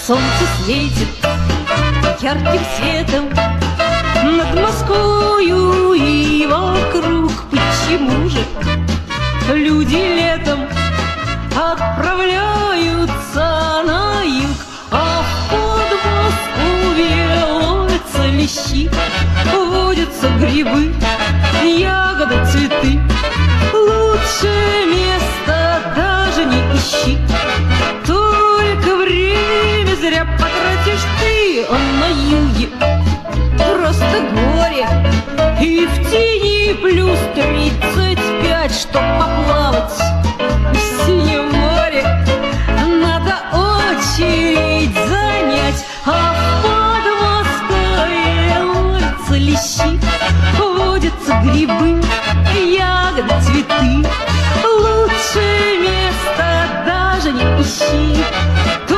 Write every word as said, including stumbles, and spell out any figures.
Солнце светит ярким светом над Москвою и вокруг. Почему же люди летом отправляются на юг, а в Подмосковье ловятся лещи, водятся грибы, ягоды, цветы? Лучше места даже не ищи, только время зря потратишь ты. А на юге просто горе, и в тени плюс тридцать пять. Чтоб поплавать в синем море, надо очередь занять, а в Подмосковье ловятся лещи, водятся грибы, ягоды, цветы. Лучше места даже не ищи,